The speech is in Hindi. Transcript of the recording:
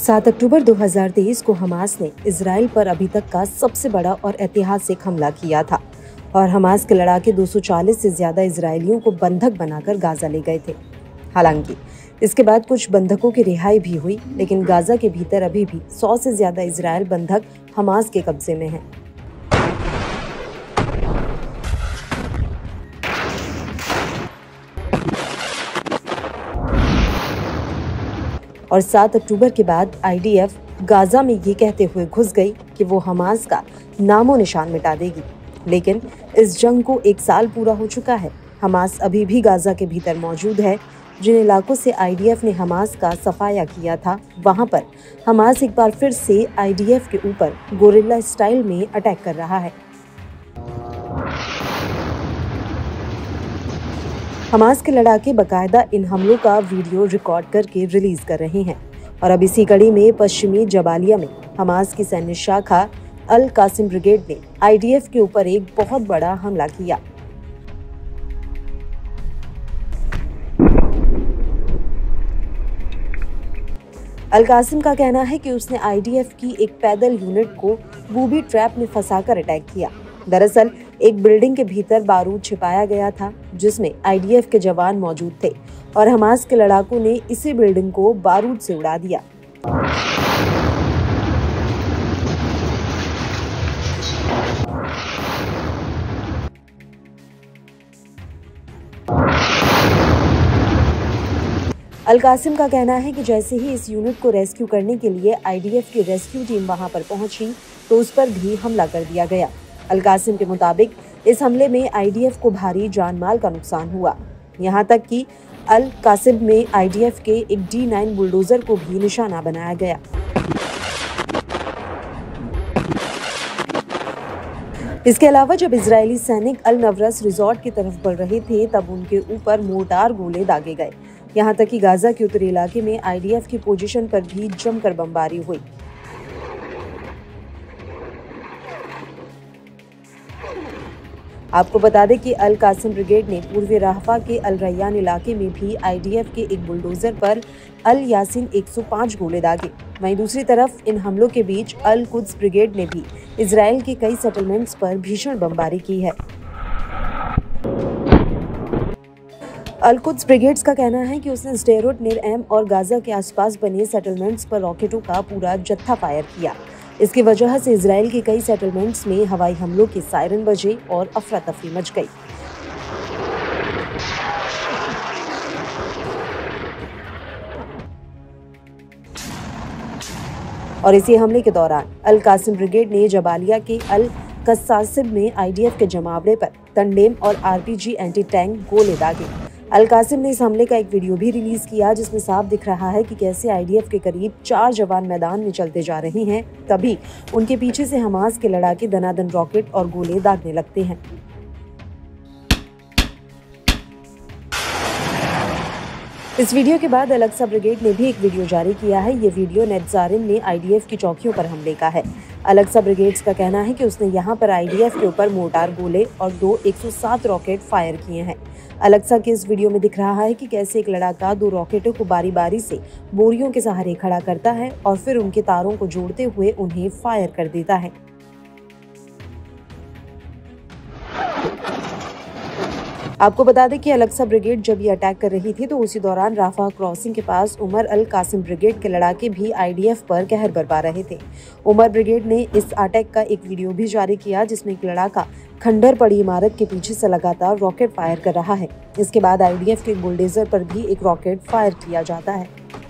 7 अक्टूबर 2023 को हमास ने इजराइल पर अभी तक का सबसे बड़ा और ऐतिहासिक हमला किया था और हमास के लड़ाके 240 से ज्यादा इजरायलियों को बंधक बनाकर गाजा ले गए थे। हालांकि इसके बाद कुछ बंधकों की रिहाई भी हुई, लेकिन गाजा के भीतर अभी भी 100 से ज्यादा इजरायल बंधक हमास के कब्जे में हैं। और 7 अक्टूबर के बाद आईडीएफ गाजा में ये कहते हुए घुस गई कि वो हमास का नामो निशान मिटा देगी। लेकिन इस जंग को 1 साल पूरा हो चुका है। हमास अभी भी गाजा के भीतर मौजूद है। जिन इलाकों से आईडीएफ ने हमास का सफाया किया था, वहां पर हमास एक बार फिर से आईडीएफ के ऊपर गोरिल्ला स्टाइल में अटैक कर रहा है। हमास के लड़ाके बकायदा इन हमलों का वीडियो रिकॉर्ड करके रिलीज कर रहे हैं और अब इसी कड़ी में पश्चिमी जबालिया में हमास की सैन्य शाखा अल कासिम ब्रिगेड ने आईडीएफ के ऊपर एक बहुत बड़ा हमला किया। अल कासिम का कहना है कि उसने आईडीएफ की एक पैदल यूनिट को बूबी ट्रैप में फंसाकर अटैक किया। दरअसल एक बिल्डिंग के भीतर बारूद छिपाया गया था जिसमें आईडीएफ के जवान मौजूद थे और हमास के लड़ाकों ने इसी बिल्डिंग को बारूद से उड़ा दिया। अल कासिम का कहना है कि जैसे ही इस यूनिट को रेस्क्यू करने के लिए आईडीएफ की रेस्क्यू टीम वहां पर पहुंची तो उस पर भी हमला कर दिया गया। अल कासिम के मुताबिक इस हमले में आईडीएफ को भारी जानमाल का नुकसान हुआ। यहां तक कि अल कासिम में आईडीएफ के एक D9 बुलडोजर को भी निशाना बनाया गया। इसके अलावा जब इजरायली सैनिक अल नवरस रिजॉर्ट की तरफ बढ़ रहे थे तब उनके ऊपर मोर्टार गोले दागे गए। यहां तक कि गाजा के उत्तरी इलाके में आईडीएफ की पोजीशन पर भी जमकर बमबारी हुई। आपको बता दें कि अल कासिम ब्रिगेड ने पूर्वी राफा के अल रैयान इलाके में भी आईडीएफ के एक बुलडोजर पर अल यासीन 105 गोले दागे। वहीं दूसरी तरफ इन हमलों के बीच अल कुद्स ब्रिगेड ने भी इजराइल के कई सेटलमेंट्स पर भीषण बमबारी की है। अल कुद्स ब्रिगेड्स का कहना है कि उसने स्डेरोट, नीर एम और गाजा के आसपास बने सेटलमेंट्स पर रॉकेटों का पूरा जत्था फायर किया। इसकी वजह से इजराइल के कई सेटलमेंट्स में हवाई हमलों के सायरन बजे और अफरा तफरी मच गई। और इसी हमले के दौरान अल कासिम ब्रिगेड ने जबालिया के अल कस्सासिब में आईडीएफ के जमावड़े पर तंडेम और आरपीजी एंटी टैंक गोले दागे। अल कासिम ने इस हमले का एक वीडियो भी रिलीज किया जिसमें साफ दिख रहा है कि कैसे आईडीएफ के करीब 4 जवान मैदान में चलते जा रहे हैं, तभी उनके पीछे से हमास के लड़ाके दनादन रॉकेट और गोले दागने लगते हैं। इस वीडियो के बाद अल-अक्सा ब्रिगेड ने भी एक वीडियो जारी किया है। ये वीडियो नेटजारिन ने आईडीएफ की चौकियों पर हमले का है। अल-अक्सा ब्रिगेड्स का कहना है कि उसने यहां पर आईडीएफ के ऊपर मोर्टार गोले और 2 107 रॉकेट फायर किए हैं। अल-अक्सा के इस वीडियो में दिख रहा है कि कैसे एक लड़ाका 2 रॉकेटों को बारी बारी से बोरियों के सहारे खड़ा करता है और फिर उनके तारों को जोड़ते हुए उन्हें फायर कर देता है। आपको बता दें कि अल-अक्सा ब्रिगेड जब ये अटैक कर रही थी तो उसी दौरान राफा क्रॉसिंग के पास उमर अल कासिम ब्रिगेड के लड़ाके भी आईडीएफ पर कहर बरपा रहे थे। उमर ब्रिगेड ने इस अटैक का एक वीडियो भी जारी किया जिसमें एक लड़ाका खंडर पड़ी इमारत के पीछे से लगातार रॉकेट फायर कर रहा है। इसके बाद आईडीएफ के बुलडोजर पर भी एक रॉकेट फायर किया जाता है।